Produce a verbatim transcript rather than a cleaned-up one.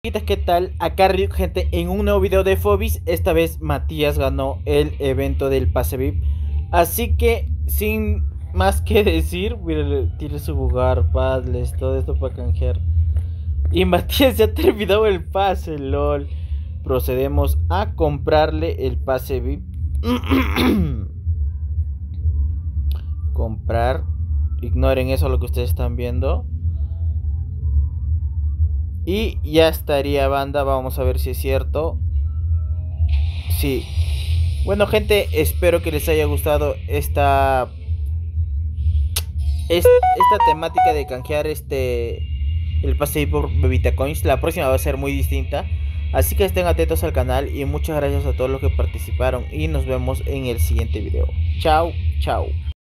¿Qué tal? Acá Ryuk, gente, en un nuevo video de Phobis. Esta vez Matías ganó el evento del pase V I P. Así que, sin más que decir, tiene su jugar, padles, todo esto para canjear. Y Matías ya terminó el pase, lol. Procedemos a comprarle el pase V I P. Comprar. Ignoren eso, lo que ustedes están viendo. Y ya estaría, banda. Vamos a ver si es cierto. Sí. Bueno, gente, espero que les haya gustado esta esta, esta temática de canjear este el pase por Bebita Coins. La próxima va a ser muy distinta, así que estén atentos al canal. Y muchas gracias a todos los que participaron. Y nos vemos en el siguiente video. Chao, chao.